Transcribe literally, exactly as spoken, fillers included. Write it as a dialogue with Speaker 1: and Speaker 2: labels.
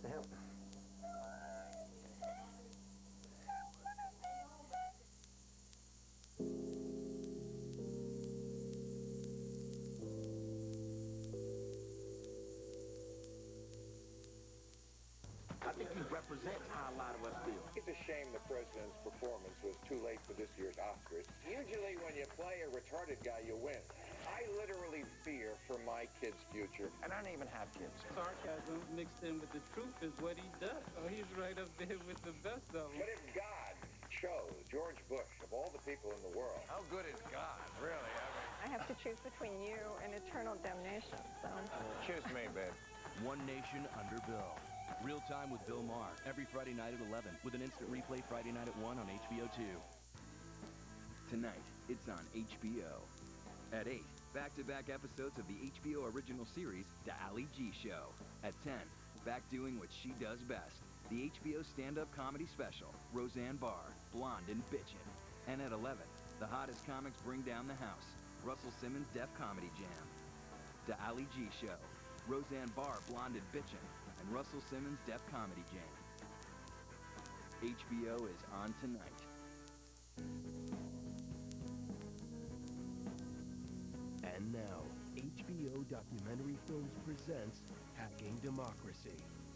Speaker 1: to him.
Speaker 2: I think he represents how a lot of us feel.
Speaker 3: It's a shame the president's performance was too late for this year's Oscars. Usually when you play a retarded guy, you win. I literally fear for my kid's future.
Speaker 2: And I don't even have kids.
Speaker 4: Sarcasm mixed in with the truth is what he does. Oh, he's right up there with the best of them.
Speaker 3: But if God chose George Bush, of all the people in the world...
Speaker 5: How good is God, really? I mean...
Speaker 6: I have to choose between you and eternal damnation, so...
Speaker 5: Choose me, babe.
Speaker 7: One Nation Under Bill. Real Time with Bill Maher, every Friday night at eleven, with an instant replay Friday night at one on H B O two. Tonight, it's on H B O. At eight, back-to-back episodes of the H B O original series, The Ali G Show. At ten, back doing what she does best, the H B O stand-up comedy special, Roseanne Barr, Blonde and Bitchin'. And at eleven, the hottest comics bring down the house, Russell Simmons' Def Comedy Jam. The Ali G Show, Roseanne Barr, Blonde and Bitchin', and Russell Simmons' Def Comedy Jam. H B O is on tonight.
Speaker 8: And now, H B O Documentary Films presents Hacking Democracy.